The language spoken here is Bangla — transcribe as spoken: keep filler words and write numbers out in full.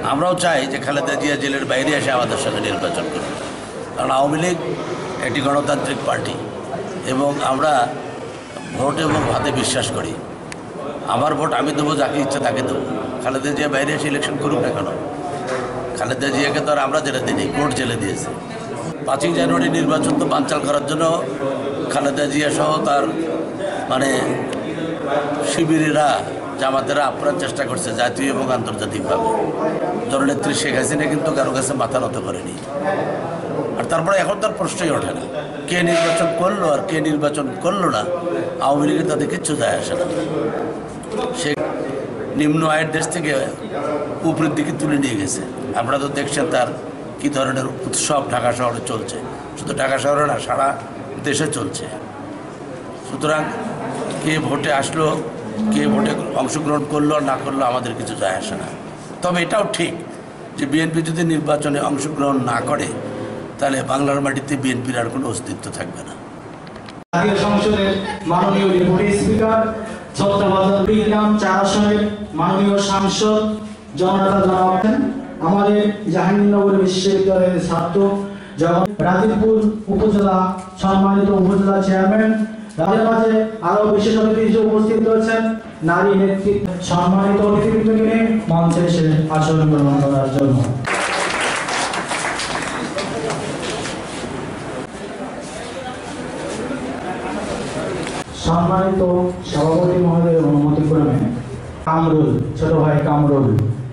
আমরাও চাই যে খালেদা জিয়া জেলের বাইরে এসে আমাদের সঙ্গে নির্বাচন করুন, কারণ আওয়ামী লীগ একটি গণতান্ত্রিক পার্টি এবং আমরা ভোট এবং হাতে বিশ্বাস করি। আমার ভোট আমি দেবো, যাকে ইচ্ছা তাকে দেবো। খালেদা জিয়া বাইরে এসে ইলেকশন করুক না কেন? খালেদা জিয়াকে তো আর আমরা জেলে দিই, কোর্ট জেলে দিয়েছে। পাঁচই জানুয়ারি নির্বাচন তো বানচাল করার জন্য খালেদা জিয়া সহ তার মানে শিবিরেরা, জামাতেরা আপ্রাণ চেষ্টা করছে জাতীয় এবং আন্তর্জাতিকভাবে। জননেত্রী শেখ হাসিনা কিন্তু কারো কাছে মাথা নত করেনি। আর তারপরে এখন তার প্রশ্নই ওঠে না কে নির্বাচন করলো আর কে নির্বাচন করলো না, আওয়ামী লীগের তাদের কিচ্ছু যায় আসে না। সে নিম্ন আয়ের দেশ থেকে উপরের দিকে তুলে নিয়ে গেছে। আপনারা তো দেখছেন তার কী ধরনের উৎসব ঢাকা শহরে চলছে, শুধু ঢাকা শহরে না, সারা দেশে চলছে। সুতরাং কে ভোটে আসলো, কে ভোটে অংশগ্রহণ করলো আর না করলো আমাদের কিছু যায় আসে না। তবে এটাও ঠিক যে বিএনপি যদি নির্বাচনে অংশগ্রহণ না করে তাহলে বাংলার মাটিতে বিএনপির আর কোনো অস্তিত্ব থাকবে না। জাতীয় সংসদের মাননীয় ডেপুটি স্পিকার চট্টগ্রাম চার আসনের মাননীয় সাংসদ জননেতা জানাবেন আমাদের জাহাঙ্গীরনগর বিশ্ববিদ্যালয়ের ছাত্র রাজীবপুর উপজেলা সম্মানিত উপজেলা চেয়ারম্যান, তাদের মাঝে আরো বিশেষ অতিথি হিসেবে উপস্থিত রয়েছেন নারী নেতৃত্ব সম্মানিত অতিথিবৃন্দকে মঞ্চে এসে আসন গ্রহণ করার জন্য। সম্মানিত সভাপতি মহোদয়ের অনুমতি ক্রমে কামরুল, ছোট ভাই কামরুল।